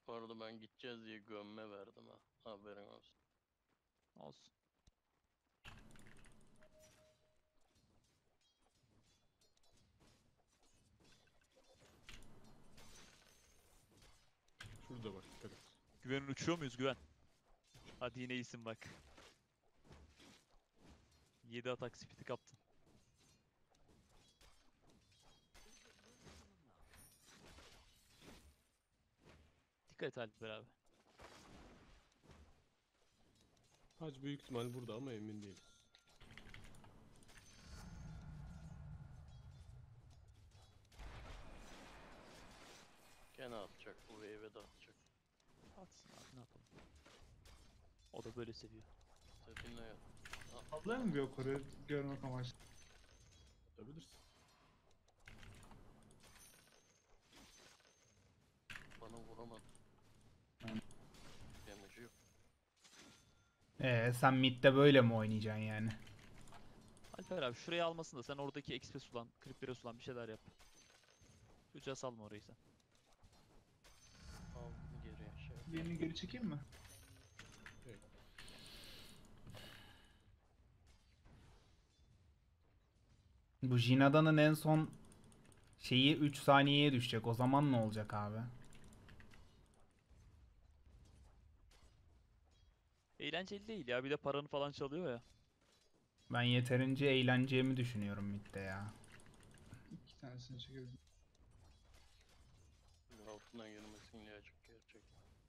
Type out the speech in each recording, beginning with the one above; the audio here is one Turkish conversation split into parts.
Bu arada ben gideceğiz diye gömme verdim ha. Haberin olsun. Olsun. Şurada bak, dikkat et. Güven uçuyor muyuz Güven? Hadi yine iyisin bak. 7 atak speed'i kaptın. Dikkat et Alper abi. Hac büyük ihtimal burada ama emin değiliz. Gene atacak. Bu wave'e de atacak. Atsın abi ne yapalım. O da böyle seviyor. Dediğine ya. Atlayalım bir yukarı görmek amaçlı. Atabilirsin. Bana vuramadı. Tamam. Damage'ı yok. Sen midde böyle mi oynayacaksın yani? Alper abi şurayı almasın da sen oradaki XP sulan, creep'lere sulan bir şeyler yap. Çocuğa salma orayı sen. Aldım geriye şey. Birini geri çekeyim mi? Evet. Bu Jinada'nın en son şeyi 3 saniyeye düşecek. O zaman ne olacak abi? Eğlenceli değil ya bir de paranı falan çalıyor ya. Ben yeterince eğleneceğimi düşünüyorum midde ya. İki tanesini çekelim. Altından girmesin diye açık gerçek.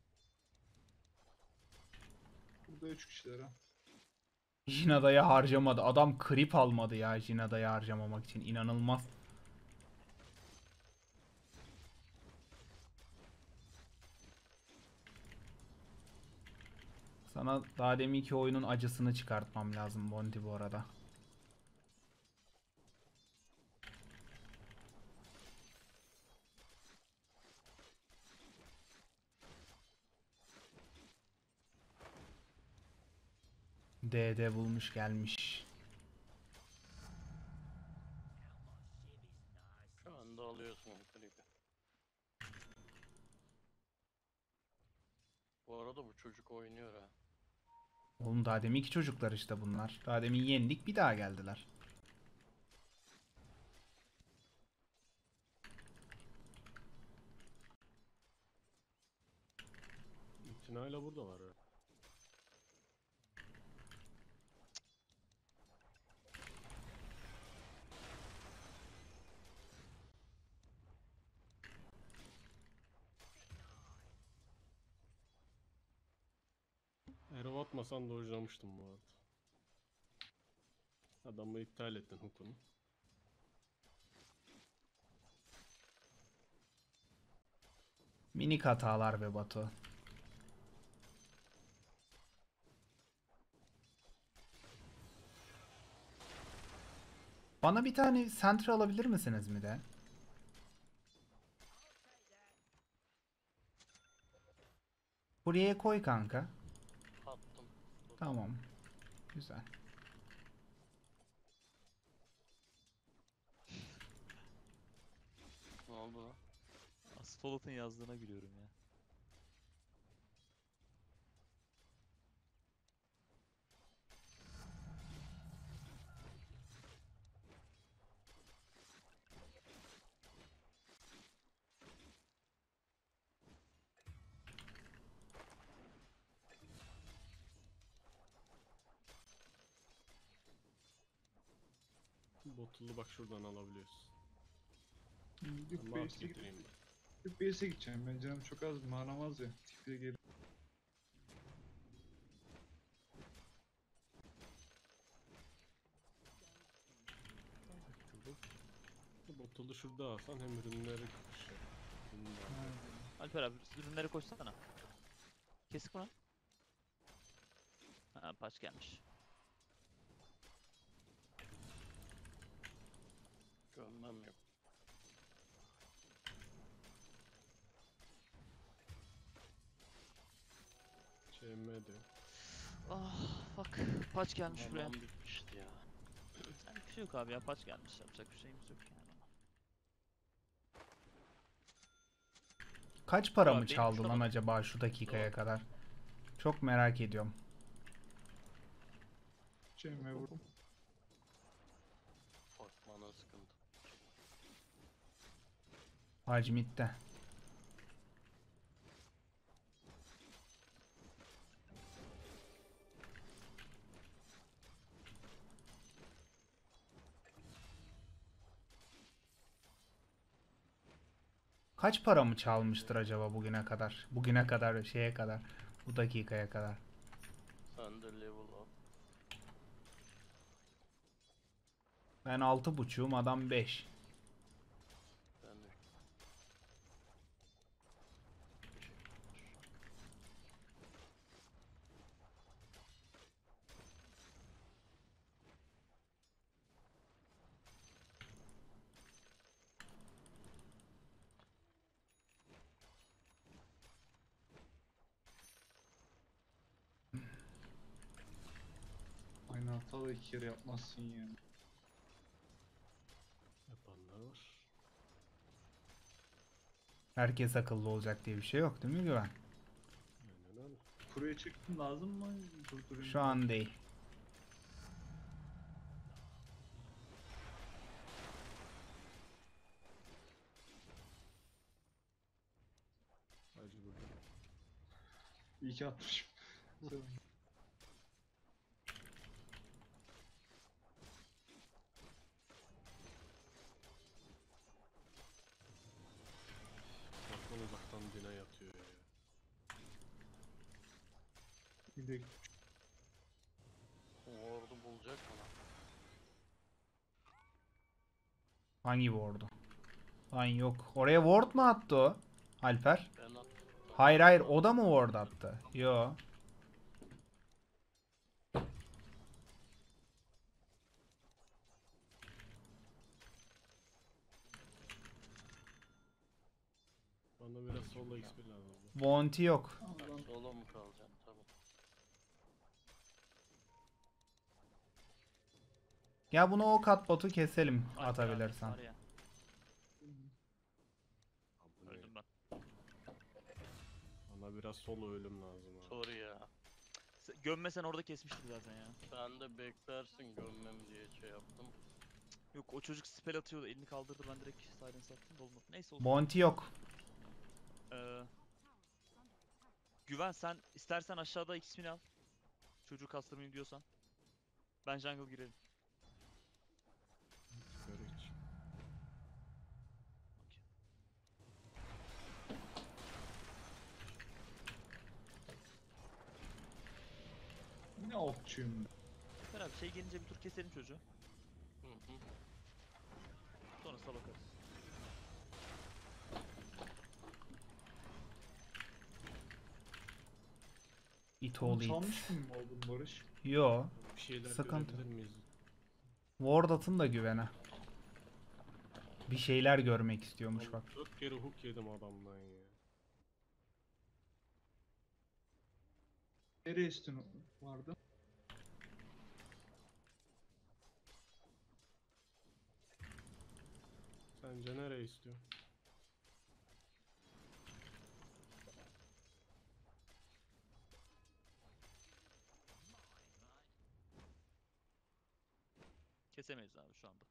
Burada 3 kişiler ha. Jinada'ya harcamadı. Adam creep almadı ya Jinada'ya harcamamak için. İnanılmaz. Sana daha deminki oyunun acısını çıkartmam lazım Bounty bu arada. DD bulmuş gelmiş. Şu anda alıyorsun klibi. Bu arada bu çocuk oynuyor ha. Oğlum daha deminki çocuklar işte bunlar. Daha demin yendik bir daha geldiler. İtinayla burada var ha. Arrow atmasan dojlamıştım bu arada. Adamı iptal ettin hukunu. Minik hatalar be Batu. Bana bir tane Sentry alabilir misiniz mi de? Buraya koy kanka. Attım. Tamam. Güzel. Ne oldu lan? Asfalt'ın yazdığına gülüyorum ya. Botulu bak şuradan alabiliyorsun. Yük Ama at getireyim ben. Yük base'e gideceğim. Ben canım çok az, manam az ya. Tipiye geri. Botulu şurada alsan hem ürünleri şey. Ürünler. Alper abi ürünlere koşsana. Kesik mi lan? Ha paç gelmiş. Gömmem yok. ÇM diyor. Ah bak paç gelmiş buraya. Aman bitmişti ya. Yani bir şey yok abi ya paç gelmiş yapacak bir şeyimiz yok yani. Kaç para Abi mı benim çaldı şuna lan bak. acaba şu dakikaya Doğru. kadar? Çok merak ediyorum. Cem'e vur. Bakmana sıkıntı. Hacmit'te. Kaç para mı çalmıştır acaba bugüne kadar? Bugüne kadar şeye kadar. Bu dakikaya kadar. Sen de level up. Ben 6.5'um, adam 5. Ben de teşekkür. Aynı hata da 2 kere yapmazsın ya. Yapanlar var. Herkes akıllı olacak diye bir şey yok değil mi Güven? Aynen öyle. Kuruya çıktın lazım mı? Durdurayım. Şu an değil. Hacı burada. İyi ki atmışım. Uzaktan uzaktan dine yatıyor ya. Bir de Ward'u bulacak mı lan? Hangi ward'u? Lan yok. Oraya ward mu attı o? Alper? Ben attım. Hayır hayır, o da mı ward attı? Yo. Bana biraz solo XP lazım. Bounty yok. Sen solo mu kalacaksın? Tamam. Ya bunu o kat botu keselim Alper abi atabilirsen. var ya. Abi bu ne? Öldüm ben. Bana biraz solo ölüm lazım abi. Sorry ya. Gömmesen orada kesmiştik zaten ya. Sen de beklersin gömmem diye şey yaptım. Yok o çocuk spell atıyordu elini kaldırdı ben direkt silence attım da olmadı. Neyse olsun. Bounty yok. Ee, Güven sen istersen aşağıda ismini al. Çocuğu kastırmayayım diyorsan. Ben jungle girelim. Sigara iç. ne okçuyum. Ver abi şey gelince bir tur keselim çocuğu. Hı hı. Sonrasına bakarız. It Onu all it. çalmış mı oldun Barış? Yo. Bir şeyler Sıkıntı. görebilir miyiz? Ward atın da Güven'e. Bir şeyler görmek istiyormuş bak. 4 kere hook yedim adamdan ya. Nereye üstün vardı? Sence nereye istiyor? Kesemeyiz abi şu anda.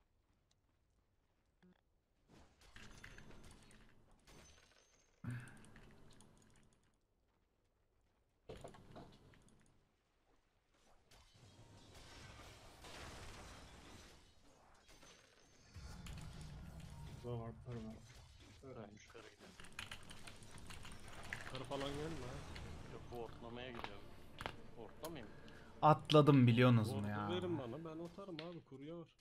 Burada var, var var. Ben yukarı gidelim. Yukarı falan gelme ha. Yok bu ortlamaya gidiyorum. Ortlamayayım. Atladım biliyorsunuz mu Ordu ya? verin bana, ben atarım abi, kurye var.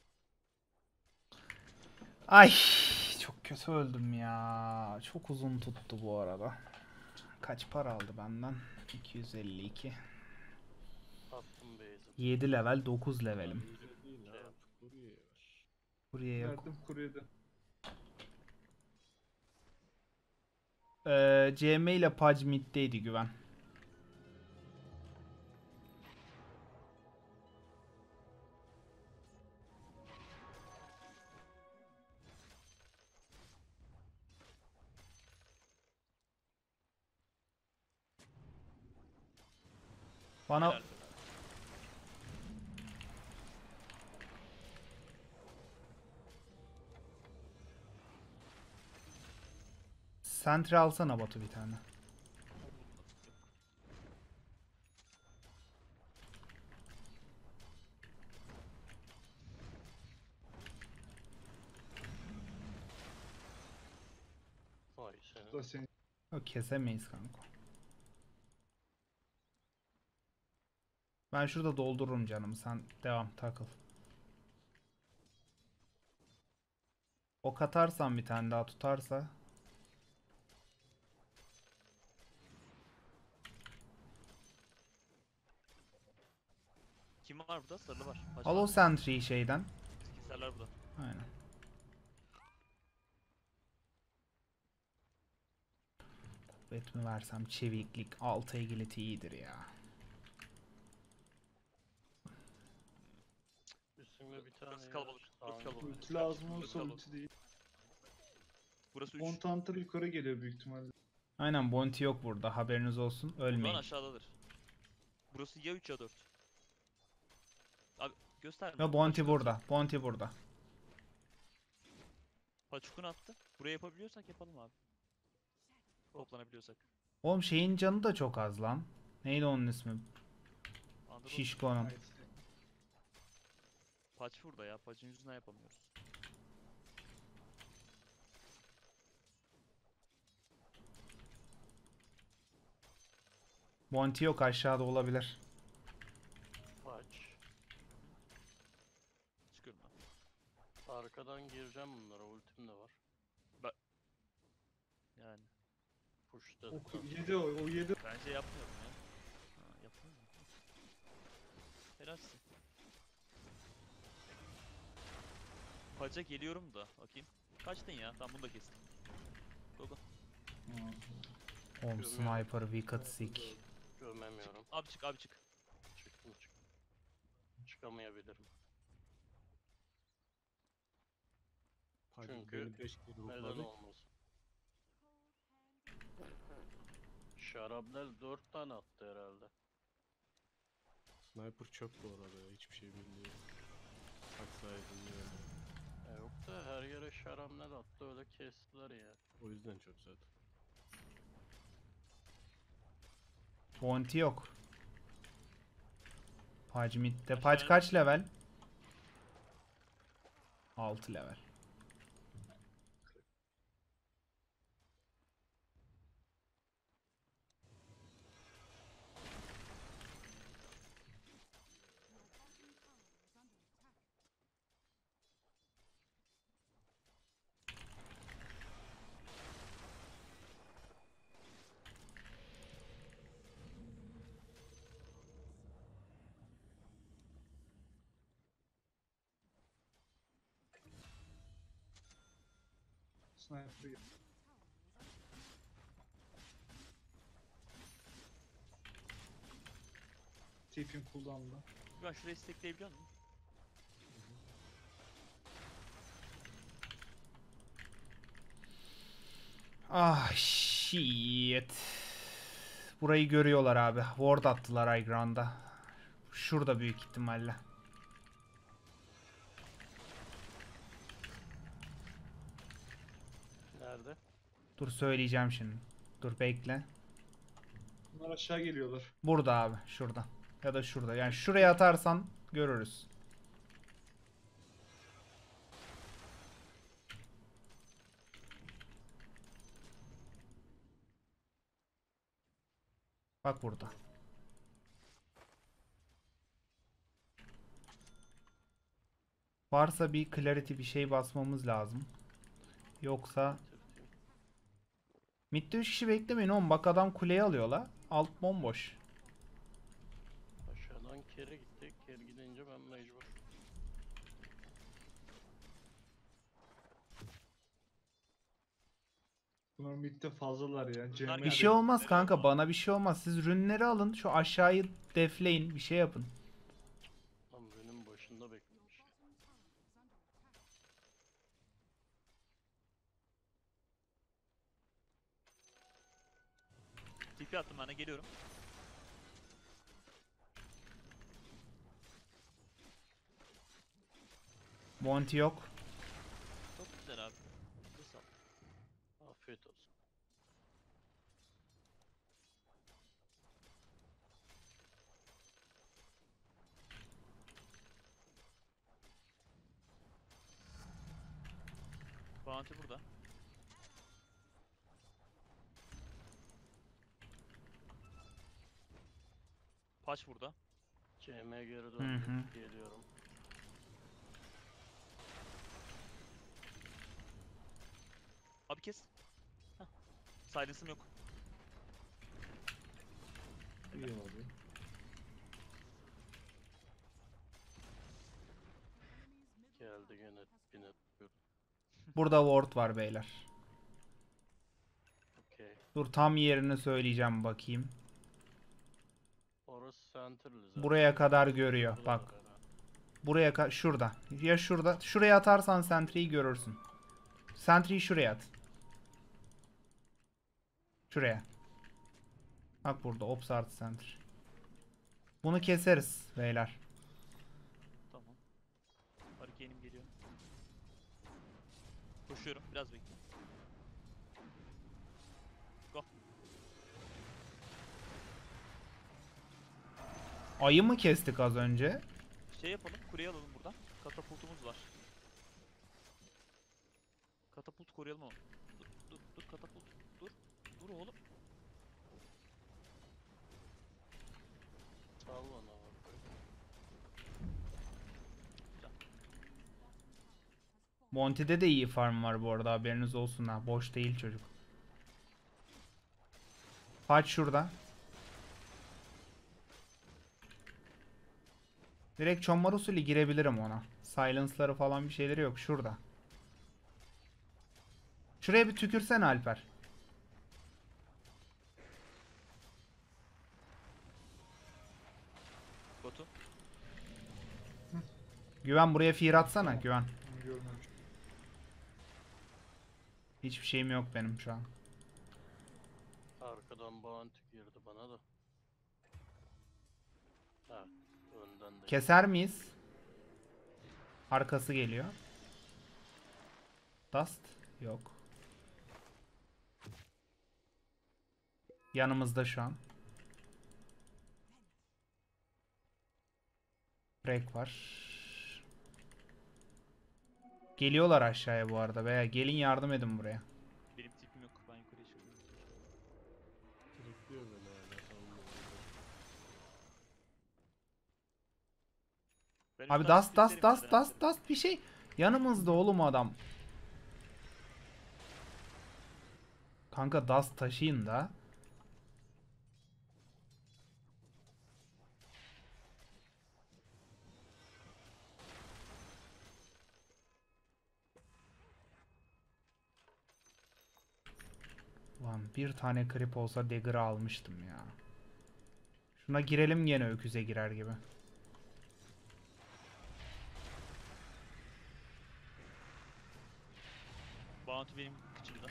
Ay çok kötü öldüm ya. Çok uzun tuttu bu arada. Kaç para aldı benden? 252. Attım base'i. 7 level 9 levelim. Öyle değil Şey ha, yap. kurye ver. Buraya yok. Verdim kuryede. CM ile Pudge mid'deydi Güven. Bana Helal. sentry alsana Batu bir tane. Vay senin. Bu da senin. Yok, kesemeyiz kanka. Ben şurada doldururum canım. Sen devam takıl. Ok atarsan bir tane daha tutarsa. Kim var burada? Sarılı var. Baş Al o var. sentry'yi şeyden. Keserler burada. Aynen. Kuvvet mi versem, çeviklik, 6 agility iyidir ya. Üstümde bir tane Burası yer. kalabalık, burası Tamam. kalabalık. Ulti lazım Burası olsa kalabalık. ulti değil. Burası 3. 10 Hunter yukarı geliyor büyük ihtimalle. Aynen, bounty yok burada, haberiniz olsun, Buradan ölmeyin. aşağıdadır. Burası ya 3 ya 4. Abi göster. Ve bounty burada, bounty burada. Paçukun attı. Buraya yapabiliyorsak yapalım abi. Toplanabiliyorsak. Oğlum şeyin canı da çok az lan. Neydi onun ismi? Anladın mı? Şişko'nun. Evet. Paç burada ya. Paçın yüzünden yapamıyoruz. Bounty yok, aşağıda olabilir. Kaç. Çıkıyorum ben. Arkadan gireceğim bunlara. Ultim de var. Yani. Push O dedim. 7 o 7. Bence yapmıyorum ya. Ha, yapmıyor mu? Helalsin. Paça geliyorum da. Bakayım. Kaçtın ya? Tamam bunu da kestim. Go go. Oğlum sniper, wicked sick. Görmemiyorum. Abi çık abi çık. Çıktım çık. Çıkamayabilirim. Hadi Çünkü beni 5 kere Neden vurmadık. olmasın? Şarabnel 4 tane attı herhalde. Sniper çöp bu arada ya, hiçbir şey bilmiyor. Aksa'yı bilmiyorum. Yok da her yere şarabnel attı, öyle kestiler ya. O yüzden çöp zaten. Bounty yok. Pac midde. Pac Aşağıya- kaç level? 6 level. Sniper. Tipin cooldown'da. Ben şurayı stackleyebiliyor musun? Ah shit. Burayı görüyorlar abi. Ward attılar high ground'a. Şurada büyük ihtimalle. Nerede? Dur söyleyeceğim şimdi. Dur bekle. Bunlar aşağı geliyorlar. Burada abi, şurada. Ya da şurada. Yani şuraya atarsan görürüz. Bak burada. Varsa bir clarity bir şey basmamız lazım. Yoksa Bitirdim. midde 3 kişi beklemeyin oğlum. Bak adam kuleyi alıyor la. Alt bomboş. Aşağıdan kere gittik. Kere gidince ben mecbur. Bunlar midde fazlalar ya. CM Bir şey olmaz kanka, bana bir şey olmaz. Siz rünleri alın, şu aşağıyı defleyin, bir şey yapın. Tam benim başında beklemiş. TP attım ben de geliyorum. Bounty yok. Çok güzel abi. Sağ ol. Afiyet olsun. Bounty burada. Paç burada. CM geri Hı döndü. hı. Geliyorum. Abi kes. Heh. Silence'ım yok. İyi abi. Geldi gene yine. Burada ward var beyler. Okey. Dur tam yerini söyleyeceğim bakayım. Orası center'lı zaten. Buraya kadar görüyor. Burada Bak. da beraber. Buraya şurada. Ya şurada. Şuraya atarsan sentry'yi görürsün. Sentry'yi şuraya at. Şuraya. Bak burada. Ops artı sentry. Bunu keseriz beyler. Tamam. Hurricane'im geliyor. Koşuyorum. Biraz bekle. Go. Ayı mı kestik az önce? Şey yapalım. Kuleyi alalım buradan. Katapultumuz var. Katapult koruyalım ama. Dur katapult. Dur oğlum. Sal bana bak. Monty'de de iyi farm var bu arada, haberiniz olsun ha. Boş değil çocuk. Kaç şurada. Direkt Chonmar usulü girebilirim ona. Silence'ları falan bir şeyleri yok. Şurada. Şuraya bir tükürsen Alper. Botu. Güven buraya fear atsana Güven. Onu görmemiş. Hiçbir şeyim yok benim şu an. Arkadan bounty girdi bana da. Ha, önden de. Keser miyiz? Arkası geliyor. Dust yok. Yanımızda şu an. Break var. Geliyorlar aşağıya bu arada veya gelin yardım edin buraya. Benim tipim yok. Ben yukarıya çıkıyorum. Bekliyor beni hala. Tamam. Ben Abi üstten dust splitlerim ya, dust bir şey. Yanımızda oğlum adam. Kanka dust taşıyın da. Ulan bir tane creep olsa dagger'ı almıştım ya. Şuna girelim gene öküze girer gibi. Bounty benim kıçımda.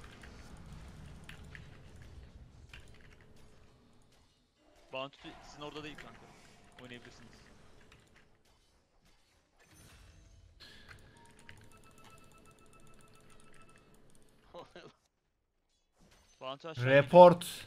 Bounty sizin orada değil kanka. Oynayabilirsiniz. Bounty aşağı geliyor. Report.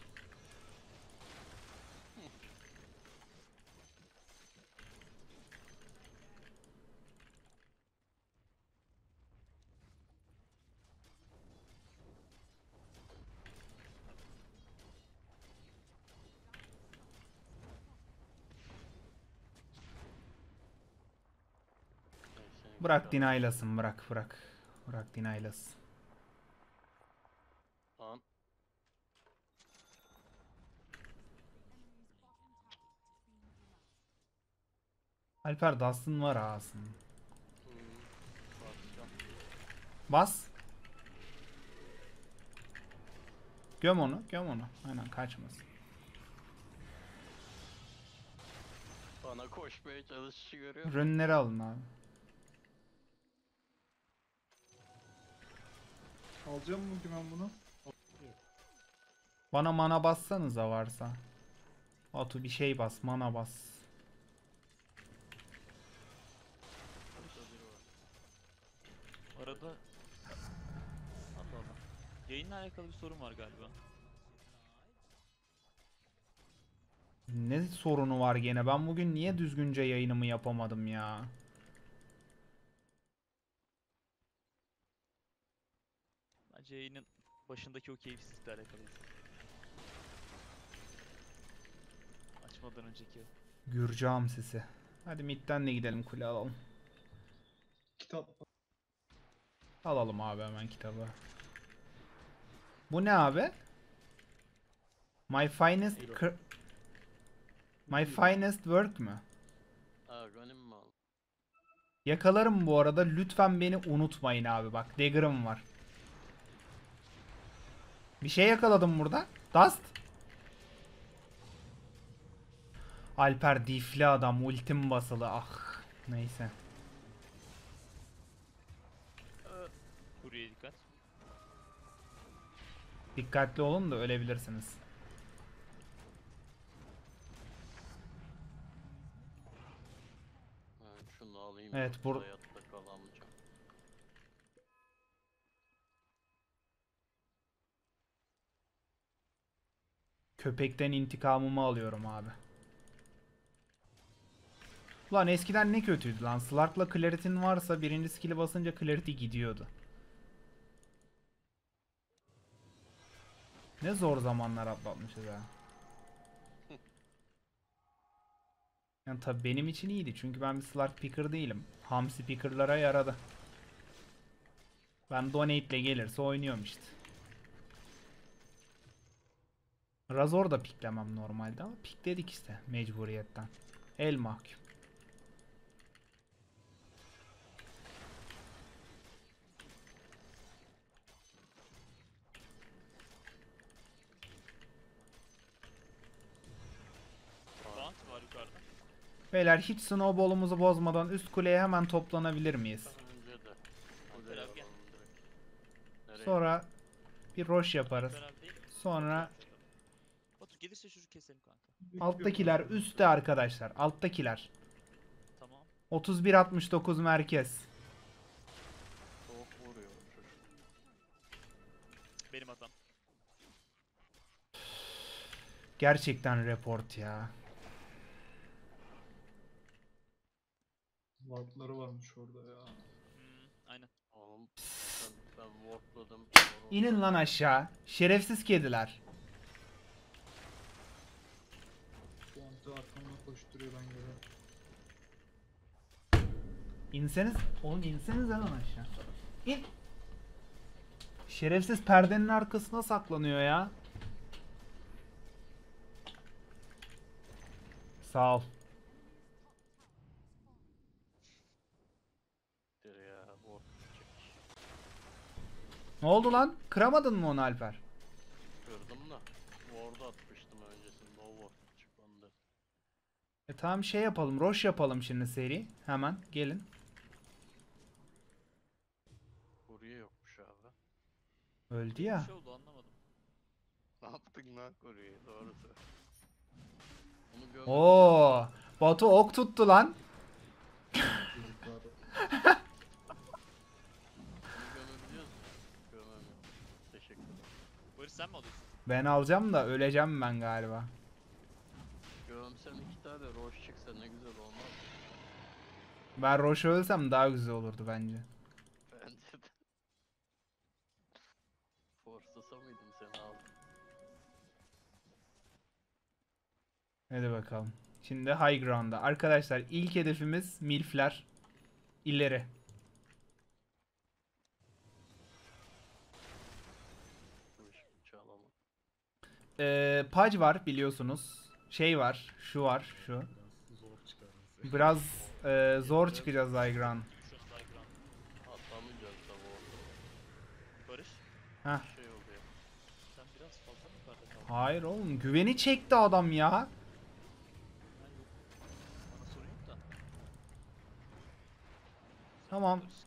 Neyse, Bırak dinaylasın, bırak. Bırak dinaylasın. Lan. Alper Dust'ın var ağasın. Basacağım. Bas. Göm onu. Aynen kaçmasın. Bana koşmaya çalışışı görüyor. Rünleri alın abi. Alacağım mı ki ben bunu? Bana mana bassanıza varsa. Batu bir şey bas, mana bas. Burada biri var. Allah Allah. Yayınla alakalı bir sorun var galiba. Ne sorunu var gene? Ben bugün niye düzgünce yayınımı yapamadım ya? Bence yayının başındaki o keyifsizlikle alakalı. Açmadan önceki. Gürcam sesi. Hadi midden de gidelim, kule alalım. Kitap Alalım abi hemen kitabı. Bu ne abi? My finest My finest work mü? Ha Ghanim mi aldın? Yakalarım bu arada. Lütfen beni unutmayın abi. Bak dagger'ım var. Bir şey yakaladım burada. Dust. Alper difli adam. Ultim basılı. Ah. Neyse. Buraya dikkat. Dikkatli olun da ölebilirsiniz. Ben şunu alayım. Evet, yoksa hayatta kalamayacağım. Köpekten intikamımı alıyorum abi. Ulan eskiden ne kötüydü lan. Slark'la Clarit'in varsa birinci skill'i basınca Clarity gidiyordu. Ne zor zamanlar atlatmışız ha. Yani tabii benim için iyiydi çünkü ben bir Slark picker değilim. Hamsi picker'lara yaradı. Ben donate ile gelirse oynuyorum işte. Razor da piklemem normalde ama pikledik işte mecburiyetten. El mahkum. Bounty var yukarıda. Beyler hiç snowball'umuzu bozmadan üst kuleye hemen toplanabilir miyiz? Önce de. Alper abi gel. Nereye? Sonra bir roş yaparız. Beraber değil. Sonra Batu gelirse çocuk keselim kanka. alttakiler üstte arkadaşlar. Alttakiler. Tamam. 31-69 merkez. Soğuk vuruyor çocuk. Benim hatam. Gerçekten report ya. Wardları varmış orada ya. Aynen. Oğlum ben wardladım. İnin lan aşağı. Şerefsiz kediler. Bounty arkamda koşturuyor ben görüyorum. İnseniz. Oğlum inseniz lan aşağı. İn. Şerefsiz perdenin arkasına saklanıyor ya. Sağ ol. Ya ward çek. Ne oldu lan? Kıramadın mı onu Alper? Kırdım da. Ward'u atmıştım öncesinde. O ward çıkmadı. Tamam şey yapalım. Roş yapalım şimdi seri. Hemen gelin. Kurye yokmuş abi. Öldü Bir ya. şey oldu anlamadım. Ne yaptık lan kuryeyi? Doğru söyle. Onu gömdüm. Oo, Batu ok tuttu lan. Çocuklar. Onu gömebiliyoruz mu? Gömemiyorum. Teşekkür ederim. Barış sen mi alıyorsun? Ben alacağım da öleceğim ben galiba. Gömsem 2 tane roş çıksa ne güzel olmaz. Ben Roş'u ölsem daha güzel olurdu bence. Bence de. Forslasa mıydım seni aldım. Hadi bakalım. Şimdi high ground'da. Arkadaşlar ilk hedefimiz milfler. İleri. Bu işi çalamam. Pudge var biliyorsunuz. Şey var. Şu var. Şu. Biraz zor çıkar bize. Biraz zor çıkacağız high ground. Şu diagram. Atlamayacağız da orada. Barış Heh. Şey oluyor. sen biraz fazla mı yukarıda kaldın? Hayır oğlum. Güveni çekti adam ya. Ha, yok. Bana sorun yok da. Tamam. Barış.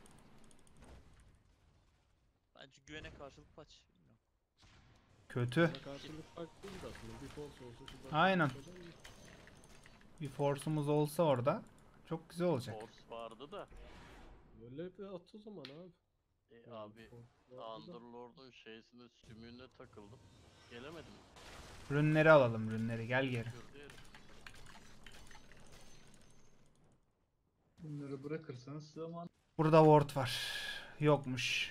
Bence güvene karşılık paç. Bilmiyorum. Kötü. Buna karşılık fark değil de aslında. Bir false olsa şurada. Aynen. Bir force'umuz olsa orada çok güzel olacak. Force vardı da. Böyle bir at o zaman abi. Abi Vardı da. Underlord'un şeysinde sümüğüne takıldım. Gelemedim. Rünleri alalım, rünleri. Gel geri. Gördü herif. Bunları bırakırsanız zaman Burada ward var. Yokmuş.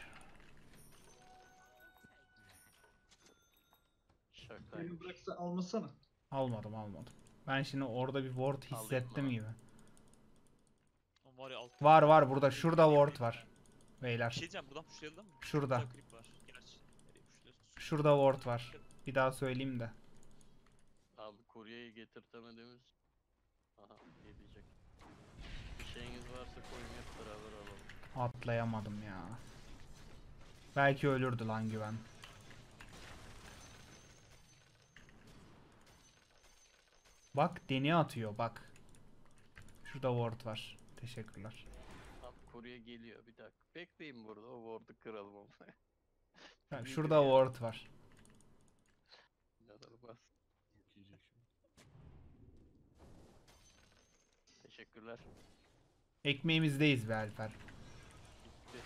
Şaka. beni bıraksa almasana. Almadım. Ben şimdi orada bir ward Alayım hissettim mı? gibi. Oğlum var ya alt. Var burada. Şurada ward var. Bir Beyler. şey diyeceğim, buradan pushlayalım mı? Şurada. Burada creep var. Gerçi nereye pushluyorsunuz? Şurada ward var. Bir daha söyleyeyim de. Abi kuryeyi getirtemediğimiz... Aha gelecek. Bir şeyiniz varsa koyun hep beraber alalım. Atlayamadım ya. Belki ölürdü lan güven. Bak deni atıyor bak. Şurada ward var. Teşekkürler. Abi kurye geliyor bir dakika. Bekleyin burada o ward'u kıralım ama. Ha, İyidir şurada ya. ward var. İnanılmaz. Yiyecek şimdi. Teşekkürler. Ekmeğimizdeyiz be Alper. Gitti.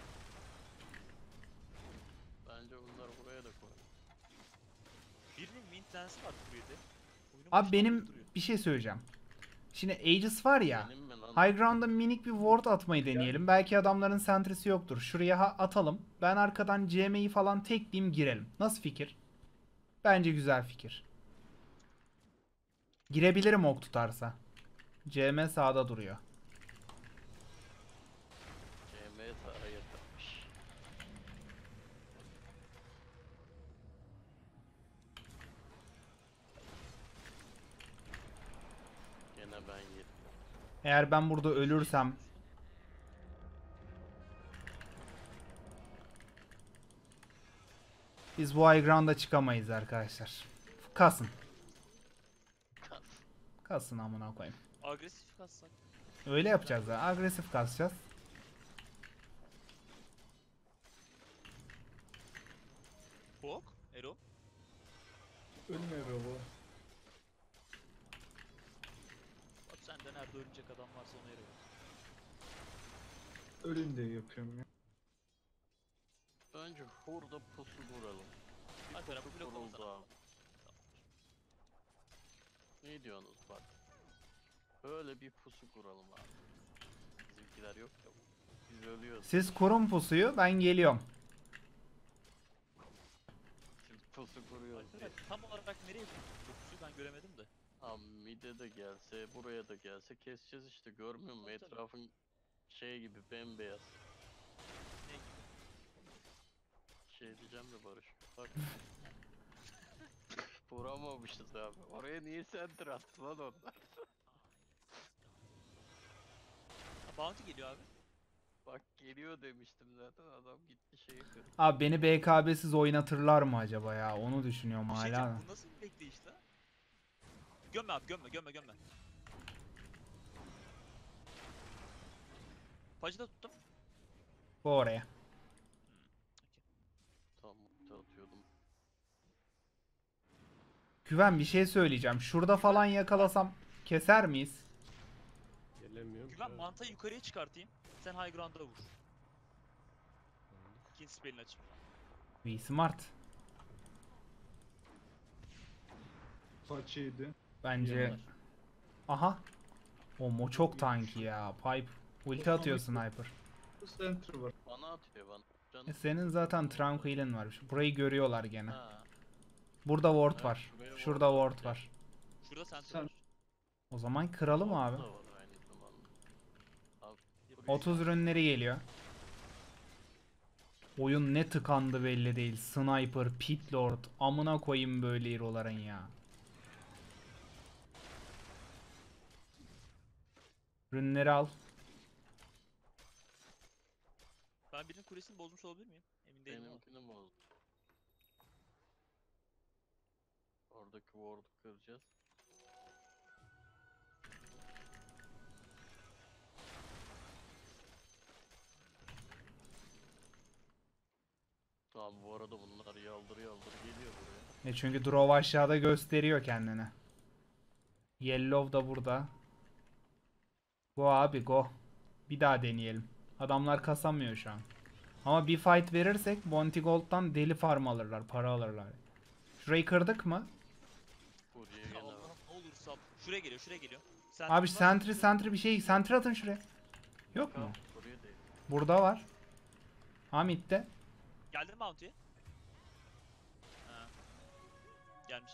Bence bunları buraya da koy. Birinin mint lensi var kuryede. Oyunun Abi başından benim beri duruyor. bir şey söyleyeceğim. Şimdi Aegis var ya. Benim mi lan? High ground'a minik bir ward atmayı deneyelim. Belki adamların sentresi yoktur. Şuraya atalım. Ben arkadan CM'yi falan tekleyeyim girelim. Nasıl fikir? Bence güzel fikir. Girebilirim ok tutarsa. CM sağda duruyor. CM sağa yatırmış. Gene ben yedim. Eğer ben burada ölürsem biz bu high ground'a çıkamayız arkadaşlar. Kasın. Kas. Kasın amına koyayım. Agresif kassak. Öyle yapacağız ya. Agresif kasacağız. Hawk, Ero. Ölmüyor bu. Bak sende nerede ölünecek adam varsa onu Ero. Ölün diye yapıyorum ya. Bence hurda pusu vuralım. Alper abi blok Vuruldu olsana. abi. Ne diyorsunuz bak. Böyle bir pusu kuralım abi. Bizimkiler yok ya. Biz ölüyoruz. Siz kurun pusuyu, ben geliyorum. Siz pusu kuruyoruz Alper diye. abi tam olarak nereye dokusu ben göremedim de. Abi mide de gelse, buraya da gelse keseceğiz işte. Görmüyor musun? Tabii, tabii. Etrafın şey gibi bembeyaz. Ne gibi? Şey diyeceğim de Barış. Bak. Vuramamışız abi. Oraya niye center attı lan onlar? Ha, bounty geliyor abi. Bak geliyor demiştim zaten adam gitti şeyi kırdı. Abi beni BKB'siz oynatırlar mı acaba ya? Onu düşünüyorum Bir şey hala. diyeceğim, bu nasıl bir bekleyiş lan? Gömme abi gömme. Pacı da tuttum. Bu oraya. Tam mutlu atıyordum. Güven bir şey söyleyeceğim. Şurada falan yakalasam keser miyiz? Gelemiyorum. Güven Biraz mantayı yukarıya çıkartayım. Sen high ground'a vur. kaldık. İkinci spellini açıp. V smart. Paçıydı. Bence. Yiyorlar. Aha. O çok tanki ya. Pipe. Ulti atıyor sniper. Bu center var. Bana atıyor bana. Canım. Senin zaten Tranquil'in var. Burayı görüyorlar gene. Ha. Burada ward Evet, var. şuraya Şurada ward ward var. var. Şurada center Sen- var. O zaman kıralım abi. Orada da var aynı zamanda. Abi, Bir 30 ürünleri geliyor. Oyun ne tıkandı belli değil. Sniper, Pit Lord. Amına koyayım böyle hero'ların ya. Ürünleri al. Ben birinin kulesini bozmuş olabilir miyim? Emin değilim ama. benimkini bozdu. Oradaki ward'u kıracağız. Tamam bu arada bunlar yaldır geliyor buraya. Çünkü draw aşağıda gösteriyor kendini. Yellow da burada. Go abi go. Bir daha deneyelim. Adamlar kasamıyor şu an. Ama bir fight verirsek Bounty Gold'dan deli farm alırlar, para alırlar. Şurayı kırdık mı? Buraya Ya gene var. Allah'ım ne olursa. Şuraya geliyor, şuraya geliyor. Sen Abi bunlar- sentry bir şey, sentry atın şuraya. Yok mu? Tamam, buraya değil. Burada var. Hamit'te. Geldin mi Bounty'ye? Ha. Gelmiş.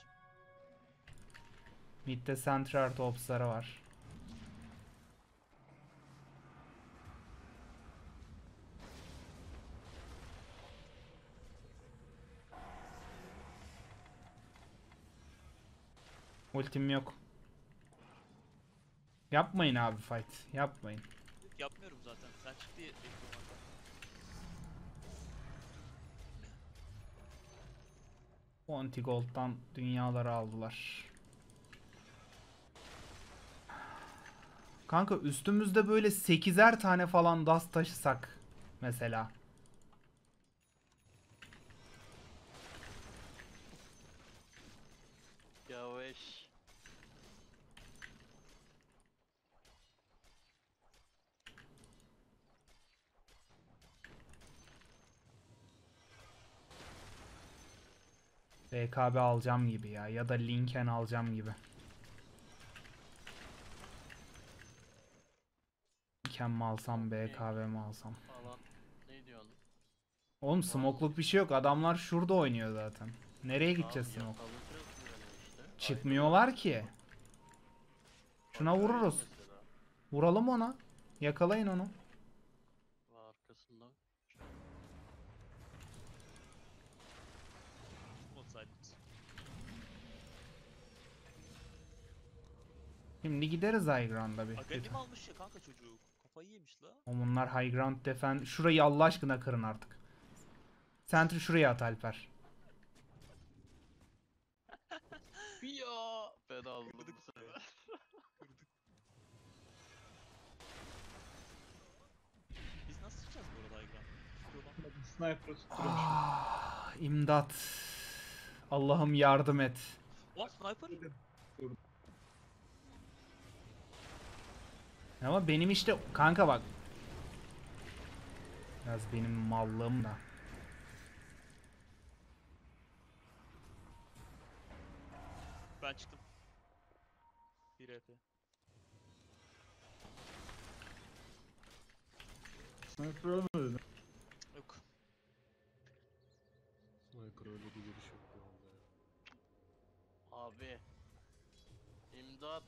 Mid'de sentry artı ops'ları var. Ultim yok. Yapmayın abi fight. Yapmayın. Yapmıyorum zaten. Sen çık diye bekliyorum hatta. Bounty Gold'dan dünyaları aldılar. Kanka üstümüzde böyle 8'er tane falan dust taşısak mesela. Yavaş. BKB alacağım gibi ya da Lincoln alacağım gibi. Lincoln mi alsam BKB mi alsam? Falan. Ne diyorsun? Oğlum smokluk bir şey yok. Adamlar şurada oynuyor zaten. Nereye gideceğiz Tamam, smoke? yakalayacağız yani işte. Çıkmıyorlar ki. Şuna Ayrı vururuz. mesela. Vuralım ona. Yakalayın onu. Ve arkasından. Mod silence. Şimdi gideriz high ground'a bir. Agani mi almış ya kanka çocuk? Kafayı yemiş la. O bunlar high ground defend. Şurayı Allah aşkına kırın artık. Sentry şuraya at Alper. Ya ben aldım bu sefer. Biz nasıl çıkacağız bu arada Aygran? Tutuyor lan. Sniper tutturmuş. Ah, İmdat. Allah'ım yardım et. What sniper? Ama benim işte kanka bak. Biraz benim mallığım da. Ben çıktım. 1 EP. Sniper ölmedi. Yok. Sniper öyle bir giriş yok bu arada ya. Abi. İmdat.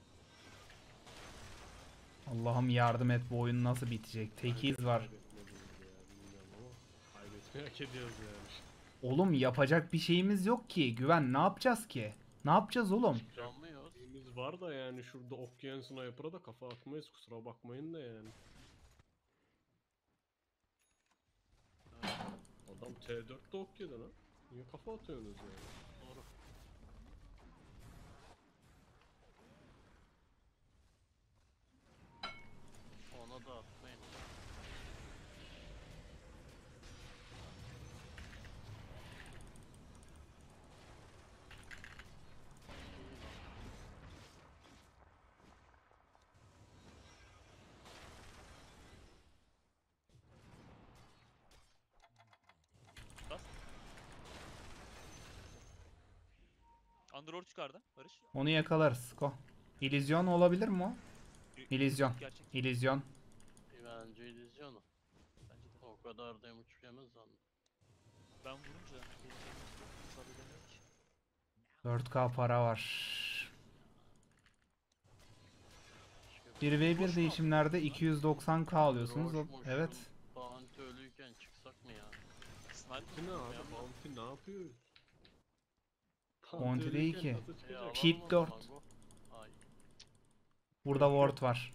Allah'ım yardım et, bu oyun nasıl bitecek? Tekiz var. Kaybetmediğimiz ya bilmiyorum ama kaybetmeyi hak ediyoruz yani. Oğlum yapacak bir şeyimiz yok ki. Güven, ne yapacağız ki? Ne yapacağız oğlum? Çıkamıyoruz. Şeyimiz var da yani şurada Okyan Sniper'a da kafa atmayız, kusura bakmayın da yani. Adam T4'te Okyan'da lan. Niye kafa atıyorsunuz yani? Doğru. Ona da atmayın. Bas. Underworld çıkardı Barış. Onu yakalarız. Go. İllüzyon olabilir mi o? İllüzyon. Gerçek. İllüzyon. Bence illüzyonu. Bence de. O kadar damage yemez zannet. Ben vurunca müsaade edemiyorum ki. 4K para var. Başka 1v1 değişimlerde 290K alıyorsunuz. Boş boş Evet. Bounty ölüyken çıksak mı ya? Sniper Bounty ne abi? Yapma. Bounty ne yapıyor? Bounty değil ölürken ki. nasıl çıkacak? alalım Keep o dört. zaman, go. Ay. Burada ward var.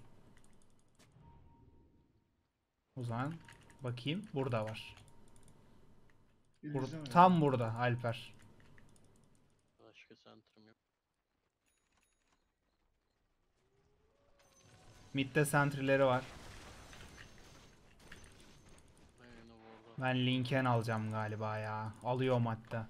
O zaman bakayım. Burada var. İllüzyon ya. Tam burada Alper. Başka center'ım yok. Mid'de sentry'leri var. Ben yine burada. Ben Lincoln alacağım galiba ya. Alıyorum hatta.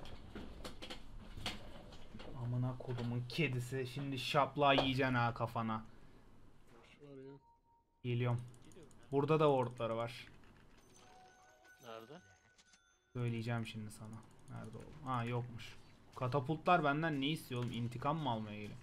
Amına kodumun kedisi. Şimdi şapla yiyeceksin ha kafana. Boş ver ya. Geliyorum. geliyorum ya. Burada da wardları var. nerede? Söyleyeceğim şimdi sana. Nerede o? Ha yokmuş. Katapultlar benden ne istiyor oğlum? İntikam mı almaya geliyor?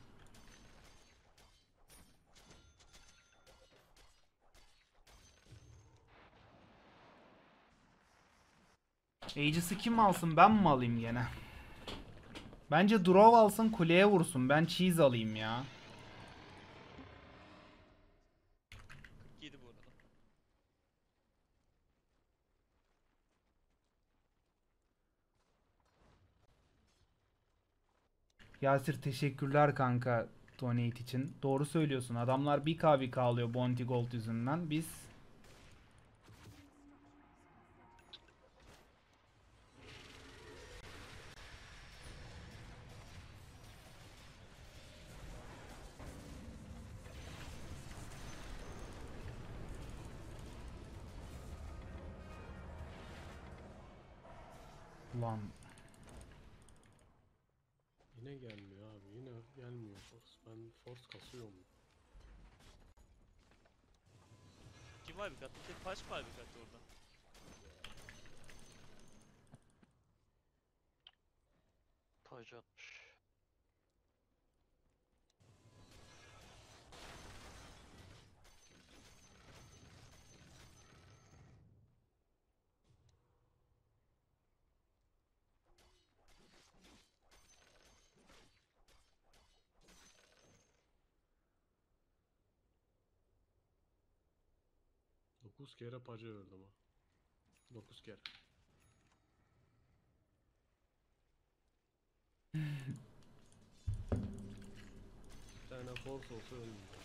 Aegis'i kim alsın? Ben mi alayım gene? Bence Draw alsın, kuleye vursun. Ben cheese alayım ya. 47 bu arada. Yasir teşekkürler kanka donate için. Doğru söylüyorsun. Adamlar 1k alıyor Bounty Gold yüzünden. Biz Ulan Yine gelmiyor abi. Yine gelmiyor force. Ben force kasıyorum. Kim var bir kat? Bir tek Paş var bir kat orada. Taç atmış. Dokuz kere pacı öldüm ha. 9 kere. Bir tane force olsa ölmeyeceğim.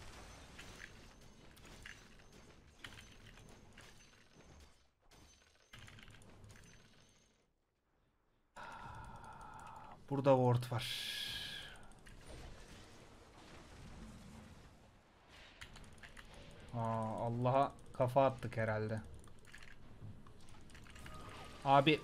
burada ward var. Allah'a kafa attık herhalde. Abi.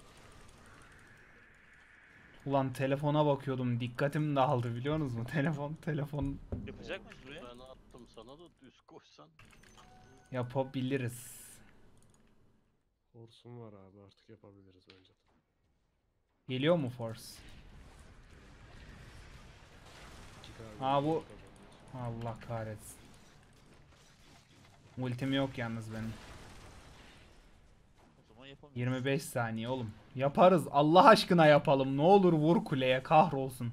Ulan telefona bakıyordum. Dikkatim dağıldı biliyor musunuz? Telefon Yapacak mıyız buraya? Ben attım sana da düz koşsan. yapabiliriz. Force'um var abi, artık yapabiliriz bence de. Geliyor mu Force? 2K Aa, bu- kazanıyoruz. Allah kahretsin. Ultim yok yalnız benim. O zaman yapamıyoruz. 25 saniye oğlum. Yaparız. Allah aşkına yapalım. Ne olur vur kuleye kahrolsun.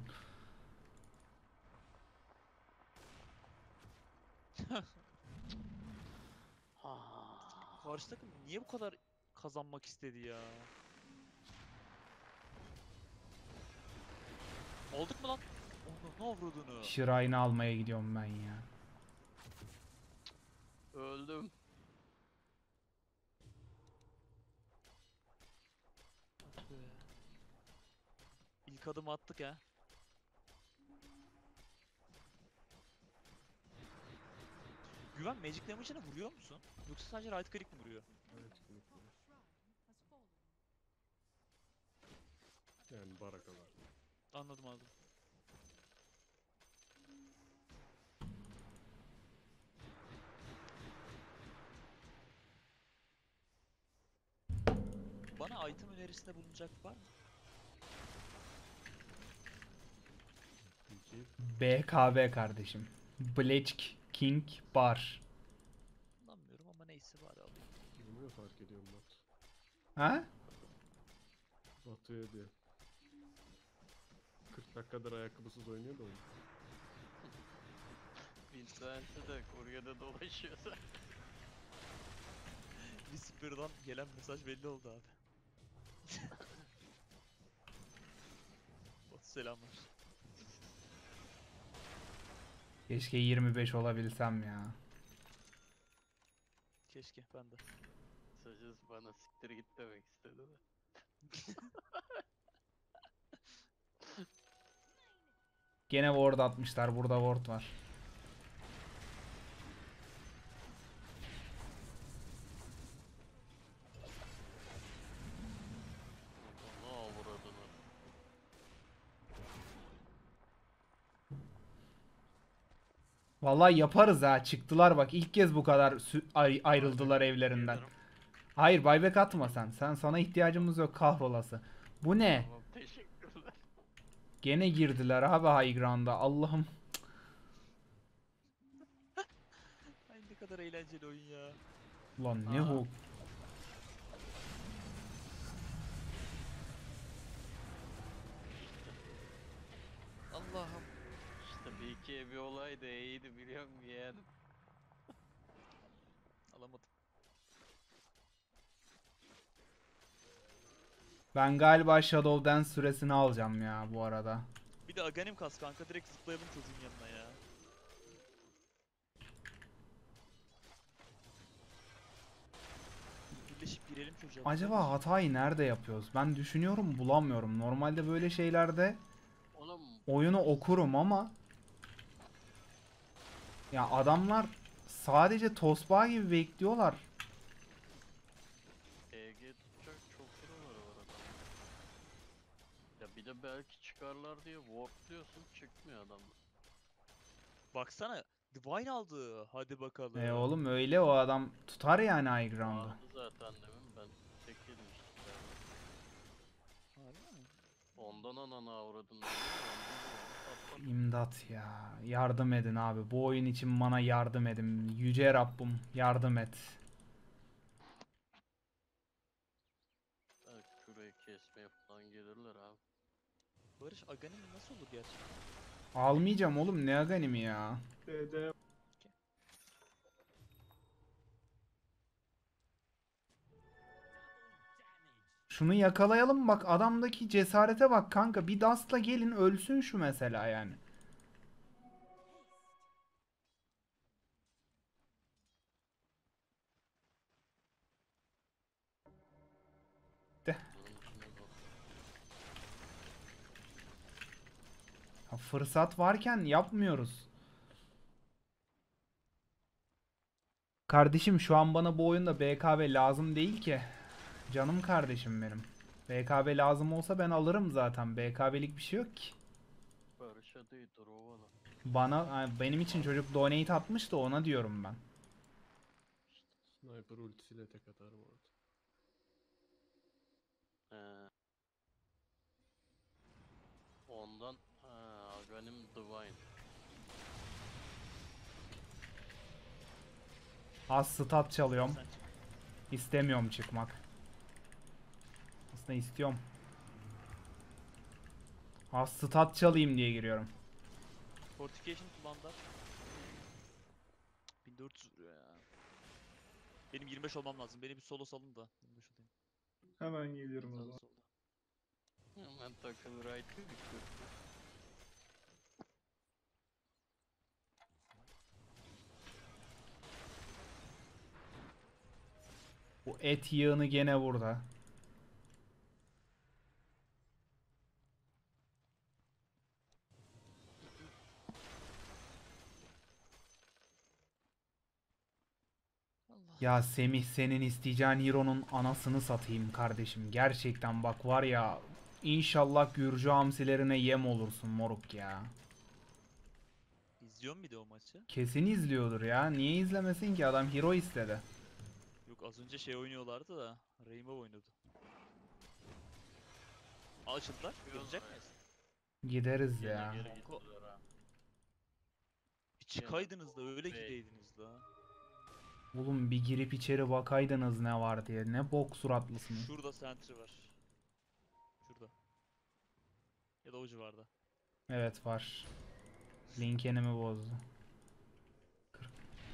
Karşı takım niye bu kadar kazanmak istedi ya? Aldık mı lan? Onu ne avradını? Shrine'ı almaya gidiyorum ben ya. Öldüm. Hadi be. İlk adımı attık ha. Güven Magic Damage'ını vuruyor musun? Yoksa sadece right click mi vuruyor? Evet, kesinlikle. Yani barakalar. Anladım anladım. Bana item önerisinde bulunacak var mı? İki. BKB kardeşim. Bleach King Bar. Anlamıyorum ama neyse bari alayım. Bunu da fark ediyorum Batu. Ha? Batu'ya diye. 40 dakikadır ayakkabısız oynuyor da oyun. Vincent'e de Kore'de dolaşıyor zaten. Whisper'dan gelen mesaj belli oldu abi. Batu selamlar. Keşke 25 olabilsem ya. Keşke ben de. Sacız bana siktir git demek istedi de. Gene ward atmışlar. Burada ward var. Ne avradını. Vallahi yaparız ha. Çıktılar bak. İlk kez bu kadar ayrıldılar evlerinden. Gelirim. Hayır buyback atma sen. Sana ihtiyacımız yok kahrolası. Bu ne? Tamam teşekkürler. Gene girdiler abi high ground'a. Allah'ım. Ay ne kadar eğlenceli oyun ya. Ulan ne Aa. hook. Allah'ım. İşte bir ikiye bir olay da iyiydi biliyor musun yeğenim? Alamadım. Ben galiba Shadow Dance süresini alacağım ya bu arada. Bir de Aghanim kas kanka, direkt zıplayalım çocuğun yanına ya. Birleşip girelim çocuğa. Acaba hatayı nerede yapıyoruz? Ben düşünüyorum bulamıyorum. Normalde böyle şeylerde Oğlum oyunu okurum ama ya adamlar sadece tosbağa gibi bekliyorlar. EG tutacak çok buraları var adam. Ya bir de belki çıkarlar diye wardluyorsun çıkmıyor adamlar. Baksana, Divine aldı. Hadi bakalım. Oğlum öyle o adam tutar yani high ground'u. Vardı zaten demin ben tek yedim işte. Harbi mi? Ondan anana avradın. İmdat ya. Yardım edin abi. Bu oyun için bana yardım edin. Yüce Rabbim yardım et. Belki şurayı kesmeye falan gelirler abi. Barış, Aghanim nasıl olur gerçekten? Almayacağım oğlum ne aganimi ya. DD Şunu yakalayalım bak adamdaki cesarete bak kanka. Bir dastla gelin ölsün şu mesela yani. Bunun içine bak. Ya fırsat varken yapmıyoruz. Kardeşim şu an bana bu oyunda BKB lazım değil ki. Canım kardeşim benim. BKB lazım olsa ben alırım zaten. BKB'lik bir şey yok ki. Barış'a değil Drovala. Benim için çocuk donate atmış da ona diyorum ben. Sniper ultisiyle tek atarım orada. Ondan Aghanim Divine. Az stat çalıyorum. Sen çık. İstemiyorum çıkmak. Aslında istiyorum. Az stat çalayım diye giriyorum. Fortification kullandılar. 1400 vuruyor ya. Benim 25 olmam lazım. Beni bir solo salın da 25 olayım. hemen geliyorum o Sağda zaman. solda. Hemen takıl right click. Bu et yığını gene burada. Allah. Ya Semih senin isteyeceğin Hero'nun anasını satayım kardeşim. Gerçekten bak var ya inşallah Gürcü hamsilerine yem olursun moruk ya. İzliyor mu bir de o maçı? Kesin izliyordur ya. Niye izlemesin ki adam Hero istedi. Yok, az önce şey oynuyorlardı da. Rainbow oynadı. Açıldılar. Görecek miyiz? Gideriz Gene ya. geri gittiler ha. Bir çıkaydınız da öyle Be- gideydiniz la. Oğlum bir girip içeri bakaydınız ne var diye. Ne bok suratlısınız. Şurada sentry var. Şurada. Ya da o civarda. Evet var. Linkenimi bozdu. Kırk.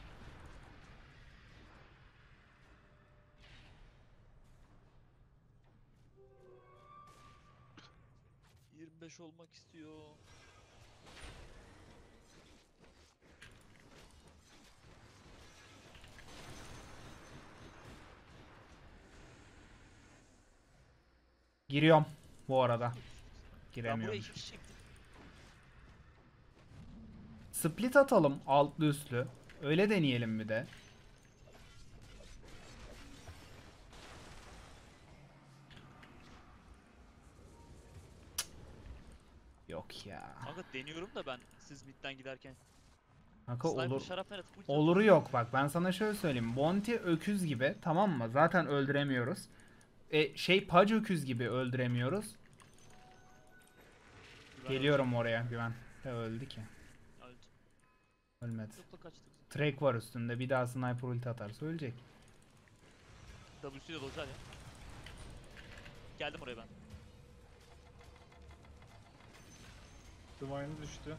— 25 olmak istiyor. Giriyorum bu arada. Ben buraya Giremiyorum. 2 kişi çektim. Split atalım altlı üstlü. Öyle deneyelim bir de. Yok ya. Kanka deniyorum da ben siz midden giderken. Kanka Sniper olur. şaraplar atıp ulti Oluru yok bak, ben sana şöyle söyleyeyim. Bounty öküz gibi, tamam mı? Zaten öldüremiyoruz. Pudge öküz gibi öldüremiyoruz. atıyor. Geliyorum oraya güven. Öldü ki. Öldü. Ölmedi. Yokla kaçtık. Trek var üstünde. Bir daha sniper ulti atarsa ölecek. W'süyle dozer ya. Geldim oraya ben. Divine düştü.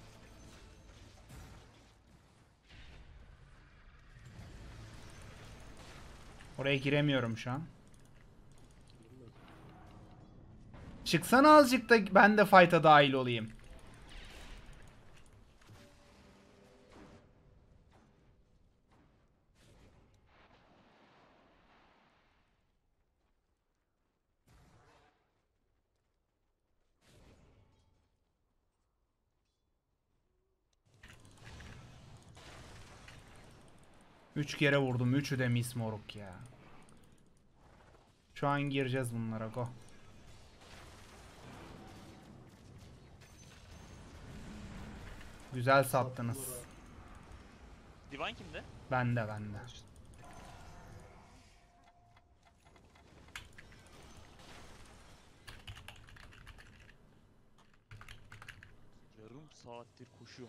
Oraya giremiyorum şu an. Çıksana azıcık da ben de fight'a dahil olayım. Üç kere vurdum. Üçü de mis moruk ya. Şu an gireceğiz bunlara. Go. Güzel sattınız. Divine kimde? Bende. Yarım saattir koşuyorum.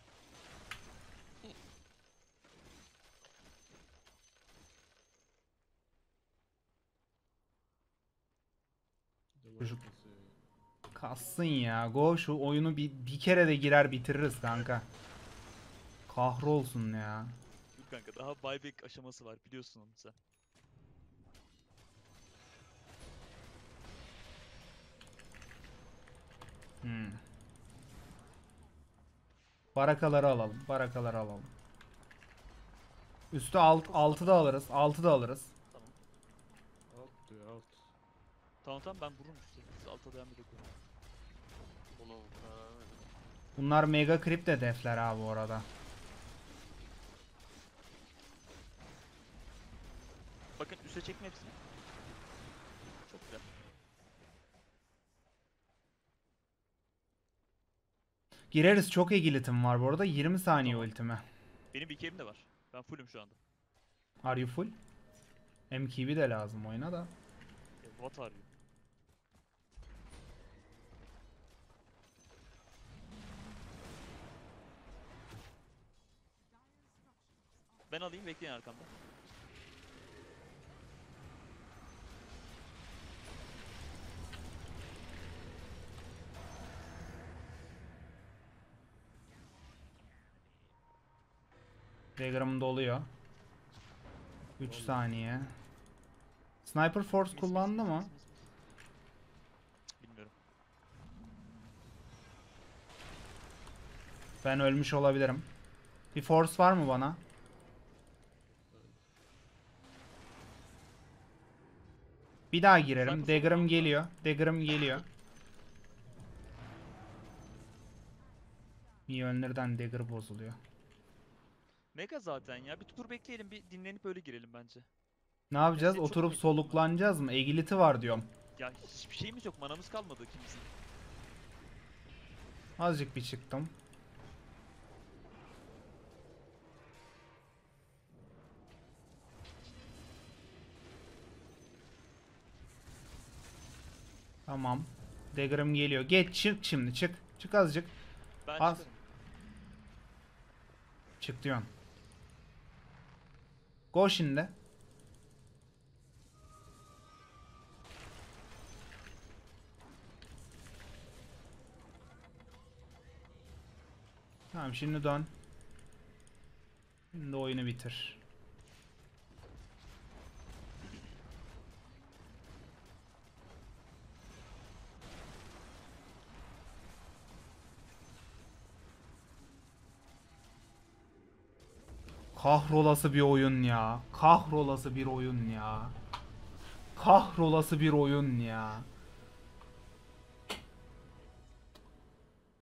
Çocuk kassın ya. Go, şu oyunu bir kere de girer bitiririz kanka. Kahrolsun ya. Dur kanka daha buyback aşaması var biliyorsun onu sen. Hmm. Barakaları alalım. Üstü altı da alırız. 6 da alırız. Tamam. Alt diyor alt. Tamam ben vururum size. Siz alta devam edin. Bunu karar verdim. Bunlar mega krip de defler abi bu arada. Bakın üste çekme hepsini. Çok güzel. Gireriz, çok egilitim var bu arada. 20 saniye Tamam. ultime. Benim bir kerim de var. Ben fullüm şu anda. Are you full? MKB de lazım oyuna da. What are you? Ben alayım bekleyin arkamda. Dagger'ım doluyor. 3 saniye. Sniper Force kullandı mı? Bilmiyorum. Ben ölmüş olabilirim. Bir Force var mı bana? Bir daha girerim. Sniper Dagger'ım geliyor. Mjolnir'den Dagger bozuluyor. Mega zaten ya. Bir tur bekleyelim, bir dinlenip öyle girelim bence. Ne yapacağız? Çok Oturup iyi. soluklanacağız mı? Agility var diyorum. Ya hiçbir şeyimiz yok. Manamız kalmadı ikimizin. Azıcık bir çıktım. Tamam. Dagger'ım geliyor. Geç, çık şimdi, çık. Çık azıcık. Ben Az. çıkarım. Çık diyorsun. Go şimdi. Tamam, şimdi dön. Şimdi oyunu bitir. Kahrolası bir oyun ya. Kahrolası bir oyun ya.